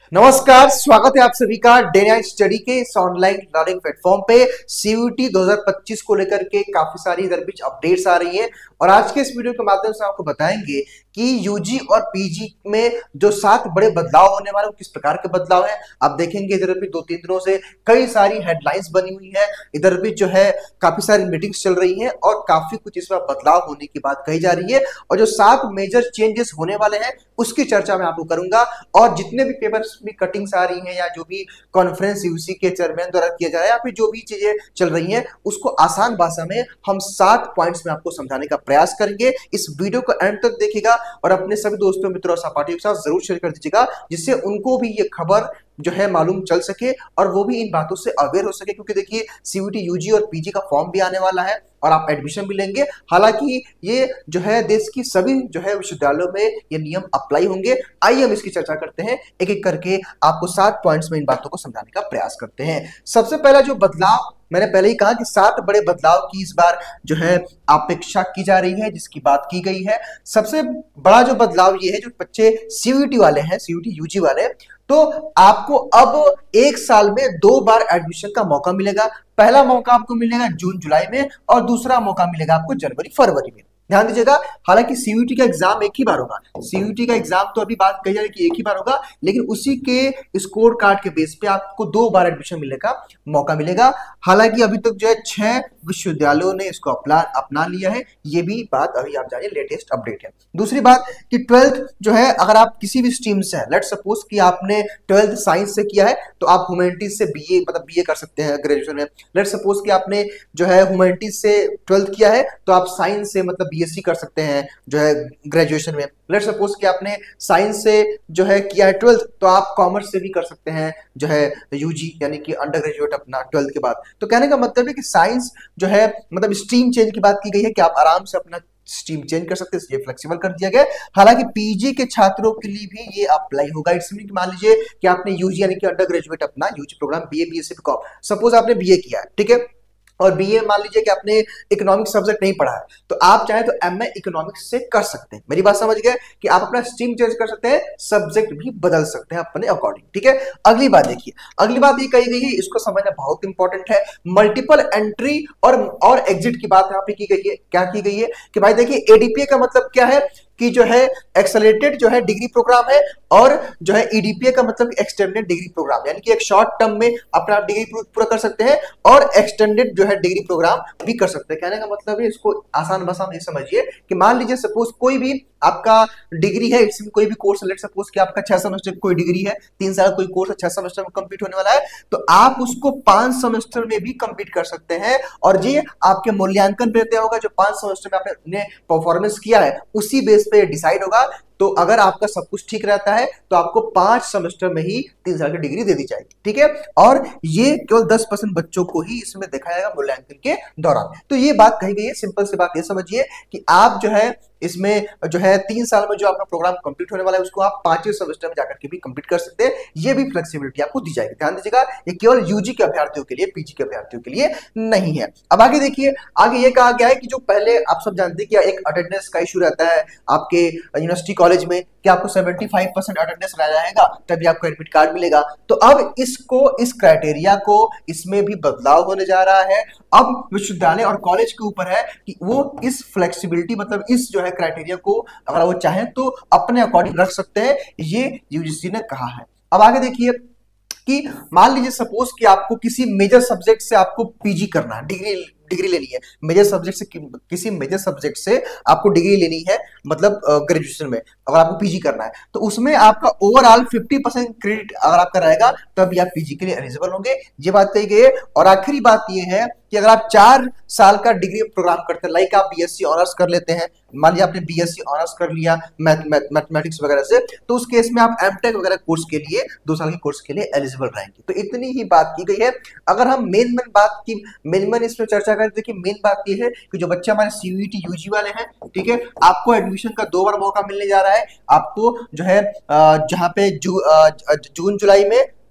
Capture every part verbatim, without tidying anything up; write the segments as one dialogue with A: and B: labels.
A: नमस्कार, स्वागत है आप सभी का डे नाइट स्टडी के इस ऑनलाइन लर्निंग प्लेटफॉर्म पे। सीयूईटी दो हज़ार पच्चीस को लेकर के काफी सारी इधर बीच अपडेट्स आ रही हैं और आज के इस वीडियो के माध्यम से आपको बताएंगे कि यूजी और पीजी में जो सात बड़े बदलाव होने वाले हैं किस प्रकार के बदलाव हैं। आप देखेंगे इधर भी दो तीन दिनों से कई सारी हेडलाइंस बनी हुई है, इधर भी जो है काफी सारी मीटिंग्स चल रही हैं और काफी कुछ इसमें बदलाव होने की बात कही जा रही है और जो सात मेजर चेंजेस होने वाले हैं उसकी चर्चा मैं आपको करूंगा। और जितने भी पेपर्स में कटिंग्स आ रही हैं या जो भी कॉन्फ्रेंस यूसी के चेयरमैन द्वारा किया जा रहा है या फिर जो भी चीजें चल रही हैं उसको आसान भाषा में हम सात पॉइंट्स में आपको समझाने का प्रयास करेंगे। इस वीडियो को एंड तक देखिएगा और अपने सभी दोस्तों मित्रों और सहपाठियों के साथ जरूर शेयर कर दीजिएगा जिससे उनको भी ये खबर जो है मालूम चल सके और वो भी इन बातों से अवेयर हो सके। क्योंकि देखिए सीयूईटी यूजी और पीजी का फॉर्म भी आने वाला है और आप एडमिशन भी लेंगे। हालांकि ये जो है देश की सभी जो है विश्वविद्यालयों में ये नियम अप्लाई होंगे। आइए हम इसकी चर्चा करते हैं, एक एक करके आपको सात पॉइंट्स में इन बातों को समझाने का प्रयास करते हैं। सबसे पहला जो बदलाव, मैंने पहले ही कहा कि सात बड़े बदलाव की इस बार जो है अपेक्षा की जा रही है, जिसकी बात की गई है। सबसे बड़ा जो बदलाव ये है, जो बच्चे सीयूईटी वाले हैं, सीयूईटी यूजी वाले, तो आपको अब एक साल में दो बार एडमिशन का मौका मिलेगा। पहला मौका आपको मिलेगा जून जुलाई में और दूसरा मौका मिलेगा आपको जनवरी फरवरी में। ध्यान दीजिएगा, हालांकि सीयूईटी का एग्जाम एक ही बार होगा। सीयूईटी का एग्जाम तो अभी बात कही जा रही है कि एक ही बार होगा, लेकिन उसी के स्कोर कार्ड के बेस पे आपको दो बार एडमिशन मिलने का मौका मिलेगा। हालांकि अभी तक जो है छह विश्वविद्यालयों ने इसको अपना अपना लिया है, ये भी बात अभी आप जानिए, लेटेस्ट अपडेट है। दूसरी बात कि ट्वेल्थ जो है, अगर आप किसी भी स्ट्रीम से है, लेट सपोज कि आपने ट्वेल्थ साइंस से किया है तो आप ह्यूमैनिटीज से बीए मतलब बीए कर सकते हैं ग्रेजुएशन में। लेट सपोज कि आपने जो है ह्यूमैनिटीज से ट्वेल्थ किया है तो आप साइंस से मतलब बीएससी कर सकते हैं जो है ग्रेजुएशन में। लेट सपोज कि आपने साइंस से जो है किया है ट्वेल्थ तो आप कॉमर्स से भी कर सकते हैं जो है यूजी यानी कि अंडर ग्रेजुएट अपना ट्वेल्थ के बाद। तो कहने का मतलब है कि साइंस जो है मतलब स्ट्रीम चेंज की बात की गई है कि आप आराम से अपना स्ट्रीम चेंज कर सकते हैं, इसलिए फ्लेक्सिबल कर दिया गया। हालांकि पीजी के छात्रों के लिए भी ये अप्लाई होगा। इसमें मान लीजिए कि आपने यूजी यानी कि अंडर ग्रेजुएट अपना UG program BA BSc BCom, suppose आपने बीए किया है, ठीक है, और बीए मान लीजिए कि आपने इकोनॉमिक्स सब्जेक्ट नहीं पढ़ा है तो आप चाहे तो एमए इकोनॉमिक्स से कर सकते हैं। मेरी बात समझ गए कि आप अपना स्ट्रीम चेंज कर सकते हैं, सब्जेक्ट भी बदल सकते हैं अपने अकॉर्डिंग, ठीक है। अगली बात देखिए, अगली बात ये कही गई है, इसको समझना बहुत इंपॉर्टेंट है। मल्टीपल एंट्री और और एग्जिट की बात यहाँ पे की गई है। क्या की गई है कि भाई देखिए एडीपीए का मतलब क्या है कि जो है एक्सेलरेटेड जो है डिग्री प्रोग्राम है और जो है ईडीपीए का मतलब एक्सटेंडेड डिग्री प्रोग्राम, यानी कि एक शॉर्ट टर्म में अपना डिग्री पूरा कर सकते हैं और एक्सटेंडेड जो है डिग्री प्रोग्राम भी कर सकते हैं। कहने का मतलब है, इसको आसान भाषा में समझिए कि मान लीजिए सपोज कोई भी आपका डिग्री है, इसमें कोई भी कोर्स, लेट सपोज कि आपका छह सेमेस्टर की कोई डिग्री है, तीन साल कोई कोर्स छह सेमेस्टर में कंप्लीट होने वाला है तो आप उसको पांच सेमेस्टर में भी कंप्लीट कर सकते हैं और ये आपके मूल्यांकन पे तय होगा। जो पांच सेमेस्टर में आपने परफॉर्मेंस किया है उसी बेस पे डिसाइड होगा। तो अगर आपका सब कुछ ठीक रहता है तो आपको पांच सेमेस्टर में ही तीन साल की डिग्री दे दी जाएगी, ठीक है। और ये केवल दस परसेंट बच्चों को ही इसमें देखा जाएगा मूल्यांकन के दौरान। तो ये बात कही गई है। सिंपल सी बात ये समझिए कि आप जो है इसमें जो है तीन साल में जो आपका प्रोग्राम कंप्लीट होने वाला है उसको आप पांचवें सेमेस्टर में जाकर के भी कंप्लीट कर सकते हैं। ये भी फ्लेक्सिबिलिटी आपको दी जाएगी। ध्यान दीजिएगा, ये केवल यूजी के अभ्यर्थियों के लिए, पीजी के अभ्यर्थियों के लिए नहीं है। अब आगे देखिए, आगे ये कहा गया है कि जो पहले आप सब जानते हैं कि एक अटेंडेंस का इशू रहता है आपके यूनिवर्सिटी कॉलेज में कि आपको पचहत्तर परसेंट अटेंडेंस रह जाएगा तभी आपको एडमिट कार्ड मिलेगा। तो अब इसको, इस क्राइटेरिया को, इसमें भी बदलाव होने जा रहा है। अब विश्वविद्यालय और कॉलेज के ऊपर है कि वो इस फ्लेक्सिबिलिटी मतलब इस जो है क्राइटेरिया को अगर वो चाहें तो अपने अकॉर्डिंग रख सकते हैं, ये यूजीसी ने कहा है। अब आगे देखिए कि मान लीजिए सपोज कि आपको किसी मेजर सब्जेक्ट से आपको पीजी करना है, डिग्री डिग्री लेनी है, मेजर सब्जेक्ट से किसी मेजर सब्जेक्ट से आपको डिग्री लेनी है मतलब ग्रेजुएशन में अगर आपको पीजी करना है तो उसमें आपका ओवरऑल पचास परसेंट क्रेडिट अगर आपका रहेगा तभी आप पीजी के लिए एलिजिबल होंगे। ये बात कही गई है। और आखिरी बात ये है कि अगर आप चार साल का डिग्री प्रोग्राम करते हैं, लाइक आप बीएससी ऑनर्स कर लेते हैं, मान लीजिए आपने बीएससी ऑनर्स कर लिया मैथमेटिक्स वगैरह से, तो उस केस में आप एमटेक वगैरह कोर्स के लिए दो साल के कोर्स के लिए एलिजिबल रहेंगे। तो इतनी ही बात की गई है। अगर हम मेन मेन बात की मेन मेन इसमें चर्चा करें, देखिए मेन बात ये है कि जो बच्चे हमारे सीयूईटी यूजी वाले हैं, ठीक है, आपको एडमिशन का दो बार मौका मिलने जा रहा है। आपको जो है जहां पे जू, जून जुलाई में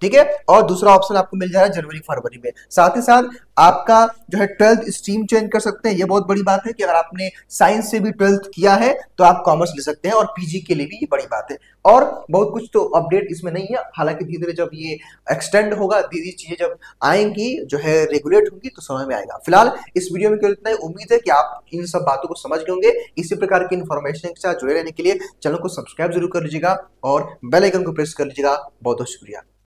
A: ठीक है। और दूसरा ऑप्शन आपको मिल जाएगा जनवरी फरवरी में। साथ ही साथ आपका जो है ट्वेल्थ स्ट्रीम चेंज कर सकते हैं। ये बहुत बड़ी बात है कि अगर आपने साइंस से भी ट्वेल्थ किया है तो आप कॉमर्स ले सकते हैं, और पीजी के लिए भी ये बड़ी बात है। और बहुत कुछ तो अपडेट इसमें नहीं है, हालांकि धीरे धीरे जब ये एक्सटेंड होगा, धीरे चीजें जब आएंगी, जो है रेगुलेट होंगी, तो समझ में आएगा। फिलहाल इस वीडियो में केवल इतना ही। उम्मीद है कि आप इन सब बातों को समझ गए होंगे। इसी प्रकार की इन्फॉर्मेशन के साथ जुड़े रहने के लिए चैनल को सब्सक्राइब जरूर कर लीजिएगा और बेल आइकन को प्रेस कर लीजिएगा। बहुत बहुत शुक्रिया।